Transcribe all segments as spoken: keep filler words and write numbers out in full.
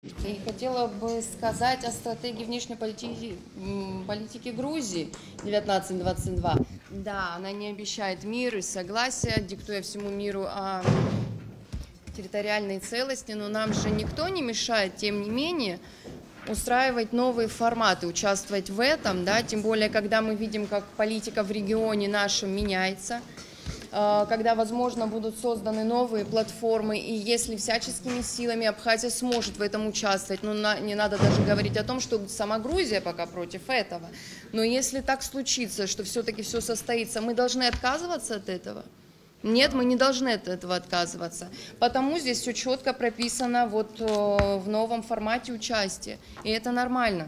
И хотела бы сказать о стратегии внешней политики, политики Грузии девятнадцать двадцать два. Да, она не обещает мир и согласие, диктуя всему миру о территориальной целости, но нам же никто не мешает, тем не менее, устраивать новые форматы, участвовать в этом, да, тем более, когда мы видим, как политика в регионе нашем меняется, когда, возможно, будут созданы новые платформы, и если всяческими силами Абхазия сможет в этом участвовать, ну, на, не надо даже говорить о том, что сама Грузия пока против этого, но если так случится, что все-таки все состоится, мы должны отказываться от этого? Нет, мы не должны от этого отказываться, потому здесь все четко прописано вот в новом формате участия, и это нормально.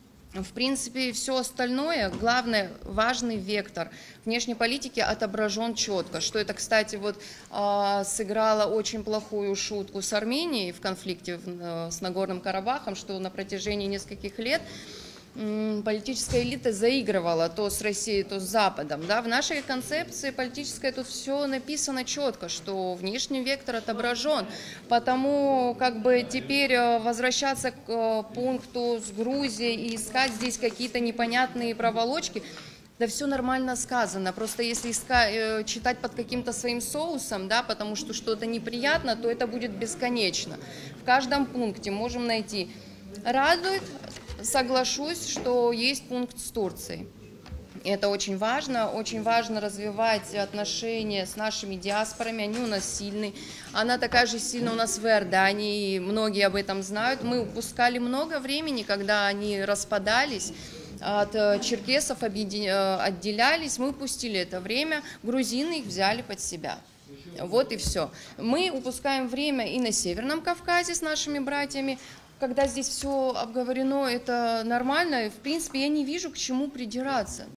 В принципе, все остальное, главное, важный вектор внешней политики отображен четко, что это, кстати, вот сыграло очень плохую шутку с Арменией в конфликте с Нагорным Карабахом, что на протяжении нескольких лет политическая элита заигрывала то с Россией, то с Западом. Да? В нашей концепции политической тут все написано четко, что внешний вектор отображен. Потому как бы теперь возвращаться к пункту с Грузией и искать здесь какие-то непонятные проволочки, да все нормально сказано, просто если искать, читать под каким-то своим соусом, да, потому что что-то неприятно, то это будет бесконечно. В каждом пункте можем найти. Радует, соглашусь, что есть пункт с Турцией. Это очень важно, очень важно развивать отношения с нашими диаспорами, они у нас сильные. Она такая же сильная у нас в Иордании, и многие об этом знают. Мы упускали много времени, когда они распадались, от черкесов отделялись, мы упустили это время, грузины их взяли под себя. Вот и все. Мы упускаем время и на Северном Кавказе с нашими братьями. Когда здесь все обговорено, это нормально, в принципе, я не вижу, к чему придираться.